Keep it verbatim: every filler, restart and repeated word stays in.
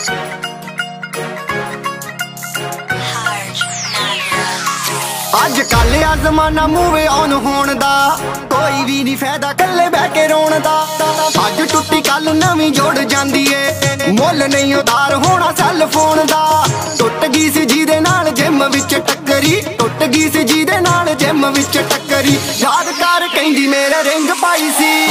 ਅੱਜ ਕੱਲ ਆ ਜ਼ਮਾਨਾ ਮੂਵ ਔਨ ਹੋਣ ਦਾ, ਕੋਈ ਵੀ ਨਹੀਂ ਫਾਇਦਾ ਕੱਲੇ ਬਹਿ ਕੇ ਰੋਣ ਦਾ। ਅੱਜ ਟੁੱਟੀ ਕੱਲ ਨਵੀਂ ਜੋੜ ਜਾਂਦੀ ਏ, ਮੁੱਲ ਨਹੀਂ ਉਧਾਰ ਹੋਣਾ ਸੈੱਲ ਫੋਨ ਦਾ। ਟੁੱਟ ਗਈ ਸੀ ਜਿਹਦੇ ਨਾਲ ਜਿਮ ਵਿੱਚ ਟੱਕਰੀ, ਟੁੱਟ ਗਈ ਸੀ ਜਿਹਦੇ ਨਾਲ ਜਿਮ ਵਿੱਚ ਟੱਕਰੀ। ਯਾਦ ਕਰ ਕਹਿੰਦੀ ਮੇਰੇ ਰਿੰਗ ਪਾਈ ਸੀ,